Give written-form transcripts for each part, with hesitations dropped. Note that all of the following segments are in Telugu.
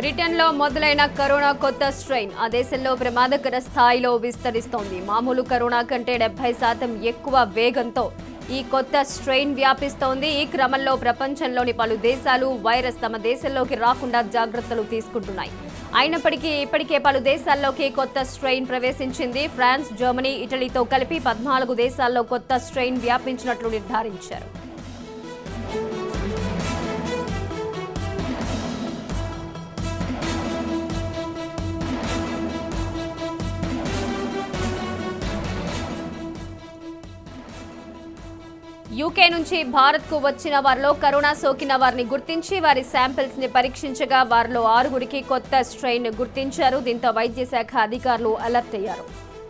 బ్రిటన్లో మొదలైన కరోనా కొత్త స్ట్రెయిన్ ఆ దేశంలో ప్రమాదకర స్థాయిలో విస్తరిస్తోంది. మామూలు కరోనా కంటే 70% ఎక్కువ వేగంతో ఈ కొత్త స్ట్రెయిన్ వ్యాపిస్తోంది. ఈ క్రమంలో ప్రపంచంలోని పలు దేశాలు వైరస్ తమ దేశంలోకి రాకుండా జాగ్రత్తలు తీసుకుంటున్నాయి. అయినప్పటికీ ఇప్పటికే పలు దేశాల్లోకి కొత్త స్ట్రెయిన్ ప్రవేశించింది. ఫ్రాన్స్, జర్మనీ, ఇటలీతో కలిపి 14 దేశాల్లో కొత్త స్ట్రెయిన్ వ్యాపించినట్లు నిర్ధారించారు. యూకే నుంచి భారత్కు వచ్చిన వారిలో కరోనా సోకిన వారిని గుర్తించి వారి శాంపిల్స్ ని పరీక్షించగా వారిలో 6గురికి కొత్త స్ట్రెయిన్ గుర్తించారు. దీంతో వైద్య శాఖ అధికారులు అలర్ట్ అయ్యారు.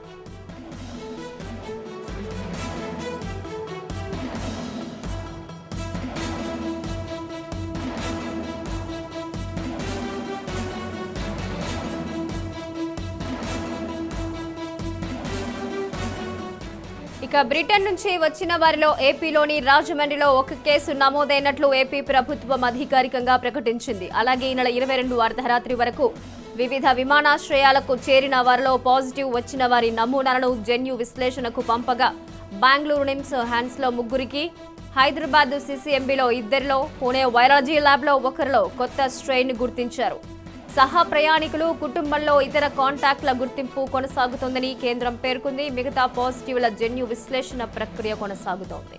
ఇక బ్రిటన్ నుంచి వచ్చిన వారిలో ఏపీలోని రాజమండ్రిలో ఒక కేసు నమోదైనట్లు ఏపీ ప్రభుత్వం అధికారికంగా ప్రకటించింది. అలాగే ఈ నెల 22 అర్ధరాత్రి వరకు వివిధ విమానాశ్రయాలకు చేరిన వారిలో పాజిటివ్ వచ్చిన వారి నమూనాలను జన్యు విశ్లేషణకు పంపగా బెంగళూరు నిమ్స్ హ్యాండ్స్లో 3గురికి, హైదరాబాద్ సిసిఎంబిలో 2, పుణె వైరాలజీ ల్యాబ్లో 1లో కొత్త స్ట్రెయిన్ గుర్తించారు. సహా ప్రయాణికులు, కుటుంబంలో ఇతర కాంటాక్ట్ల గుర్తింపు కొనసాగుతోందని కేంద్రం పేర్కొంది. మిగతా పాజిటివ్ల జన్యు విశ్లేషణ ప్రక్రియ కొనసాగుతోంది.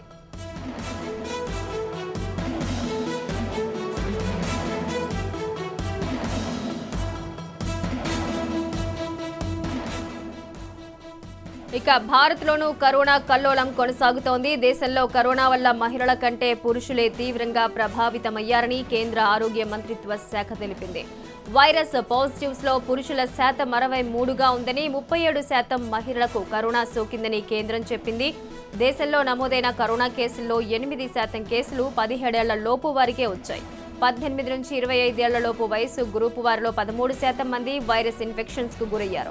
ఇక భారత్లోనూ కరోనా కల్లోలం కొనసాగుతోంది. దేశంలో కరోనా వల్ల మహిళల కంటే పురుషులే తీవ్రంగా ప్రభావితమయ్యారని కేంద్ర ఆరోగ్య మంత్రిత్వ శాఖ తెలిపింది. వైరస్ పాజిటివ్స్ లో పురుషుల శాతం 63గా ఉందని, 37% మహిళలకు కరోనా సోకిందని కేంద్రం చెప్పింది. దేశంలో నమోదైన కరోనా కేసుల్లో 8% కేసులు 17 ఏళ్ల లోపు వారికే వచ్చాయి. 18 నుంచి 25 ఏళ్ల లోపు వయసు గ్రూపు వారిలో 13% మంది వైరస్ ఇన్ఫెక్షన్స్ కు గురయ్యారు.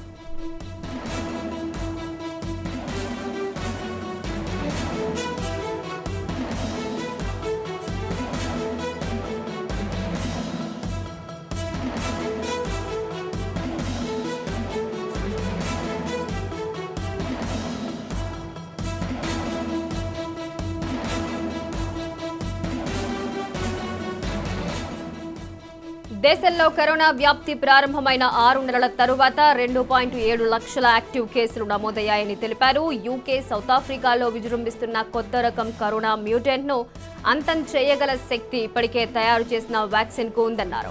దేశంలో కరోనా వ్యాప్తి ప్రారంభమైన 6 నెలల తరువాత 2.7 లక్షల యాక్టివ్ కేసులు నమోదయ్యాయని తెలిపారు. యూకే, సౌత్ ఆఫ్రికాలో విజృంభిస్తున్న కొత్త రకం కరోనా మ్యూటెంట్ ను అంతం చేయగల శక్తి ఇప్పటికే తయారు చేసిన వ్యాక్సిన్ కు ఉందన్నారు.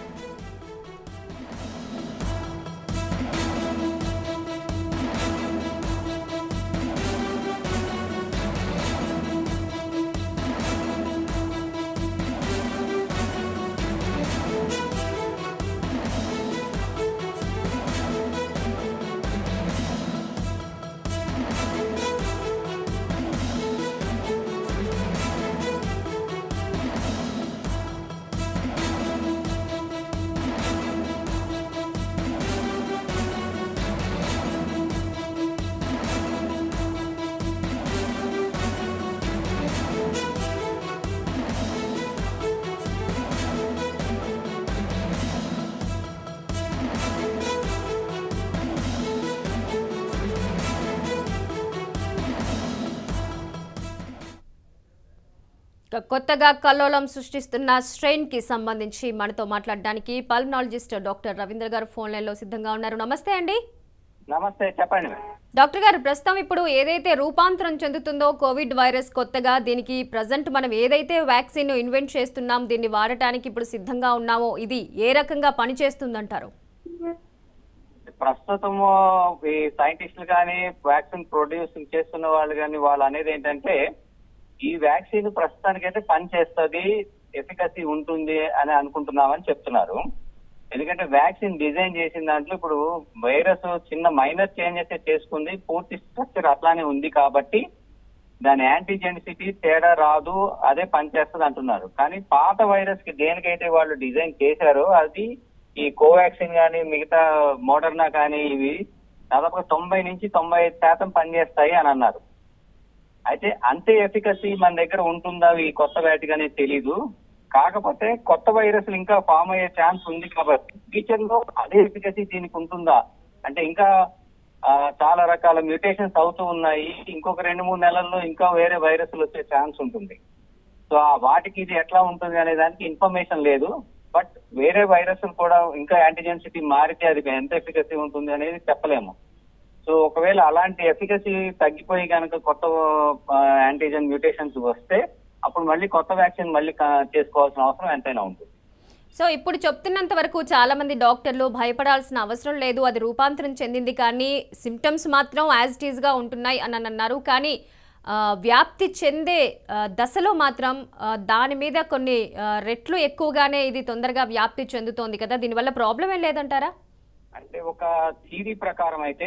కొత్తగా కల్లోలం సృష్టిస్తున్న స్ట్రెయిన్ కి సంబంధించి మనతో మాట్లాడడానికి పల్మనాలజిస్ట్ డాక్టర్ రవీంద్ర గారు ఫోన్ లైన్ లో సిద్ధంగా ఉన్నారు. నమస్తే అండి. నమస్తే, చెప్పండి డాక్టర్ గారు. ప్రస్తుతం ఇప్పుడు ఏదైతే రూపాంతరం చెందుతుందో కోవిడ్ వైరస్ కొత్తగా, దీనికి ప్రజెంట్ మనం ఏదైతే వ్యాక్సిన్ ఇన్వెంట్ చేస్తున్నాం, దీన్ని వాడటానికి ఇప్పుడు సిద్ధంగా ఉన్నామో ఇది ఏ రకంగా పనిచేస్తుందంటారు? ప్రస్తుతము ఈ సైంటిస్టులు కానీ వ్యాక్సిన్ ప్రొడ్యూసింగ్ చేస్తున్న వాళ్ళు కానీ వాళ్ళు అనేది ఏంటంటే ఈ వ్యాక్సిన్ ప్రస్తుతానికైతే పనిచేస్తుంది, ఎఫికసీ ఉంటుంది అని అనుకుంటున్నామని చెప్తున్నారు. ఎందుకంటే వ్యాక్సిన్ డిజైన్ చేసిన దాంట్లో ఇప్పుడు వైరస్ చిన్న మైనర్ చేంజెస్ చేసుకుంది, పూర్తి స్ట్రక్చర్ అట్లానే ఉంది కాబట్టి దాని యాంటీజెనిసిటీ తేడా రాదు, అదే పనిచేస్తుంది అంటున్నారు. కానీ పాత వైరస్ కి దేనికైతే వాళ్ళు డిజైన్ చేశారో అది ఈ కోవాక్సిన్ కానీ మిగతా మోడర్నా కానీ ఇవి దాదాపుగా 90 నుంచి 95% పనిచేస్తాయి అని అన్నారు. అయితే అంతే ఎఫికసీ మన దగ్గర ఉంటుందా ఈ కొత్త వాటికి అనేది తెలీదు. కాకపోతే కొత్త వైరస్లు ఇంకా ఫామ్ అయ్యే ఛాన్స్ ఉంది కాబట్టి ఫ్యూచర్ లో అదే ఎఫికసీ దీనికి ఉంటుందా అంటే ఇంకా చాలా రకాల మ్యూటేషన్స్ అవుతూ ఉన్నాయి. ఇంకొక 2-3 నెలల్లో ఇంకా వేరే వైరస్లు వచ్చే ఛాన్స్ ఉంటుంది. సో వాటికి ఇది ఎట్లా ఉంటుంది అనే దానికి ఇన్ఫర్మేషన్ లేదు. బట్ వేరే వైరస్ కూడా ఇంకా యాంటీజెన్సిటీ మారితే అది ఎంత ఎఫికసీ ఉంటుంది అనేది చెప్పలేము. సో ఒకవేళ అలాంటి ఎఫికసీ తగ్గిపోయి కనుక కొత్త యాంటీజెన్ మ్యూటేషన్స్ వస్తే అప్పుడు మళ్ళీ కొత్త వ్యాక్సిన్ మళ్ళీ చేసుకోవాల్సిన అవసరం ఎంతైనా ఉంటుంది. సో ఇప్పుడు చెప్తున్నంత వరకు చాలా మంది డాక్టర్లు భయపడాల్సిన అవసరం లేదు, అది రూపాంతరం చెందింది కానీ సిమ్టమ్స్ మాత్రం యాజ్ ఇట్ ఈస్గా ఉంటున్నాయి అని అన్నారు. కానీ వ్యాప్తి చెందే దశలో మాత్రం దాని మీద కొన్ని రెట్లు ఎక్కువగానే ఇది తొందరగా వ్యాప్తి చెందుతోంది కదా, దీనివల్ల ప్రాబ్లం ఏం లేదంటారా? అంటే ఒక థియరీ ప్రకారం అయితే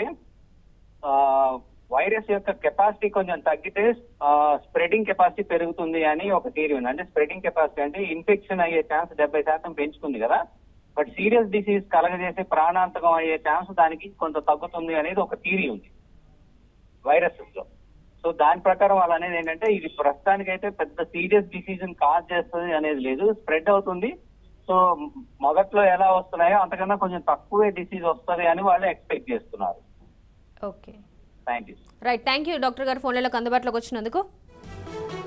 వైరస్ యొక్క కెపాసిటీ కొంచెం తగ్గితే స్ప్రెడింగ్ కెపాసిటీ పెరుగుతుంది అని ఒక థియరీ ఉంది. అంటే స్ప్రెడింగ్ కెపాసిటీ అంటే ఇన్ఫెక్షన్ అయ్యే ఛాన్స్ 70% పెంచుతుంది కదా, బట్ సీరియస్ డిసీజ్ కలగజేసే ప్రాణాంతకం అయ్యే ఛాన్స్ దానికి కొంత తగ్గుతుంది అనేది ఒక థియరీ ఉంది వైరసెస్ లో. సో దాని ప్రకారం వాళ్ళు అనేది ఏంటంటే ఇది ప్రస్తుతానికైతే పెద్ద సీరియస్ డిసీజ్ కాజ్ చేస్తుంది అనేది లేదు, స్ప్రెడ్ అవుతుంది. సో మొదట్లో ఎలా వస్తున్నాయో అంతకన్నా కొంచెం తక్కువే డిసీజ్ వస్తుంది అని వాళ్ళు ఎక్స్పెక్ట్ చేస్తున్నారు. Okay, thank you. Right, thank you doctor గారు ఫోన్లలోకి అందుబాటులోకి వచ్చినందుకు.